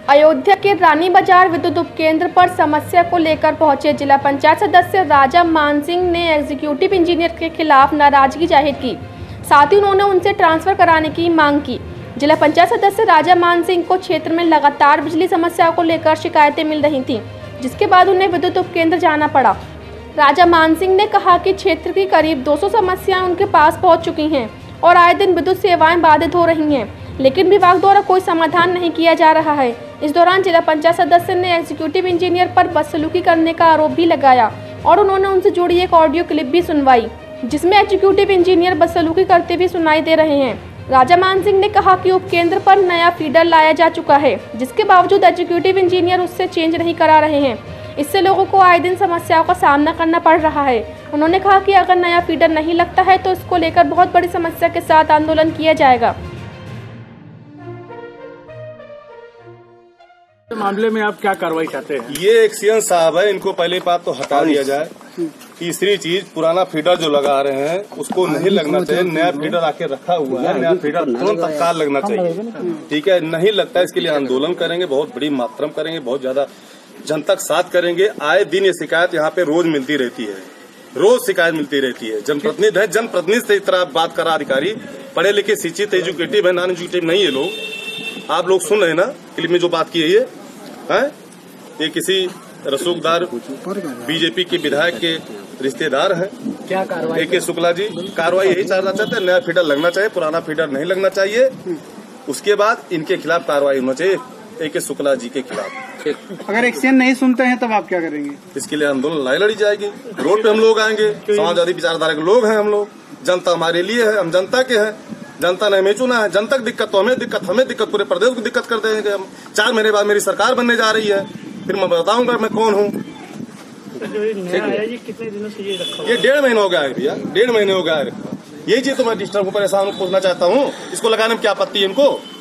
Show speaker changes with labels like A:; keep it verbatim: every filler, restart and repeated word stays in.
A: अयोध्या के रानी बाजार विद्युत उपकेंद्र पर समस्या को लेकर पहुंचे जिला पंचायत सदस्य राजा मान सिंह ने एग्जीक्यूटिव इंजीनियर के खिलाफ नाराजगी जाहिर की। साथ ही उन्होंने उनसे ट्रांसफर कराने की मांग की। जिला पंचायत सदस्य राजा मान सिंह को क्षेत्र में लगातार बिजली समस्या को लेकर शिकायतें मिल रही थीं, जिसके बाद उन्हें विद्युत उपकेंद्र जाना पड़ा। राजा मान सिंह ने कहा कि क्षेत्र की करीब दो सौ समस्याएं उनके पास पहुंच चुकी हैं और आए दिन विद्युत सेवाएं बाधित हो रही हैं, लेकिन विभाग द्वारा कोई समाधान नहीं किया जा रहा है। इस दौरान जिला पंचायत सदस्य ने एग्जीक्यूटिव इंजीनियर पर बदसलूकी करने का आरोप भी लगाया और उन्होंने उनसे जुड़ी एक ऑडियो क्लिप भी सुनवाई, जिसमें एग्जीक्यूटिव इंजीनियर बदसलूकी करते भी सुनाई दे रहे हैं। राजा मान सिंह ने कहा कि उपकेंद्र पर नया फीडर लाया जा चुका है, जिसके बावजूद एग्जीक्यूटिव इंजीनियर उससे चेंज नहीं करा रहे हैं। इससे लोगों को आए दिन समस्याओं का सामना करना पड़ रहा है। उन्होंने कहा कि अगर नया फीडर नहीं लगता है तो इसको लेकर बहुत बड़ी समस्या के साथ आंदोलन किया जाएगा।
B: मामले में आप क्या कार्रवाई चाहते हैं?
C: ये एक्सीएन साहब है, इनको पहले बात तो हटा दिया जाए। तीसरी चीज, पुराना फीडर जो लगा रहे हैं उसको नहीं लगना चाहिए। नया फीडर आके रखा हुआ है, नया फीडर तुरंत तत्काल लगना चाहिए। ठीक है, नहीं लगता, इसके लिए आंदोलन करेंगे, बहुत बड़ी मात्रा में करेंगे, बहुत ज्यादा जनता के साथ करेंगे। आए दिन ये शिकायत यहाँ पे रोज मिलती रहती है, रोज शिकायत मिलती रहती है। जनप्रतिनिधि है, जनप्रतिनिधि से इस तरह बात करा अधिकारी, पढ़े लिखे शिक्षित एजुकेटिव है, नॉन एजुकेटिव नहीं है लोग। आप लोग सुन रहे हैं ना क्लिप में जो बात की है, ये है ये किसी रसूखदार बीजेपी के विधायक के रिश्तेदार हैं।
B: क्या कार्रवाई?
C: ए के शुक्ला जी कार्रवाई यही चाहना चाहते हैं, नया फीडर लगना चाहिए, पुराना फीडर नहीं लगना चाहिए। उसके बाद इनके खिलाफ कार्रवाई होना चाहिए, ए के शुक्ला जी के खिलाफ।
D: अगर एक्शन नहीं सुनते हैं तब आप क्या करेंगे?
C: इसके लिए आंदोलन लड़ाई लड़ी जाएगी, रोड पे हम लोग आएंगे। समाजवादी विचारधारा के लोग हैं हम लोग, जनता हमारे लिए है, हम जनता के हैं, जनता ने हमें चुना है। जनता की दिक्कत तो हमें दिक्कत, हमें दिक्कत, पूरे प्रदेश को दिक्कत कर देंगे हम। चार महीने बाद मेरी सरकार बनने जा रही है, फिर मैं बताऊंगा मैं कौन हूँ।
B: ये कितने दिनों से ये रखा?
C: ये डेढ़ महीने हो गया है भैया, डेढ़ महीने हो गया है। यही चीज तो मैं डिस्टर्ब को परेशान पूछना चाहता हूँ, इसको लगाने में क्या आपत्ति है इनको?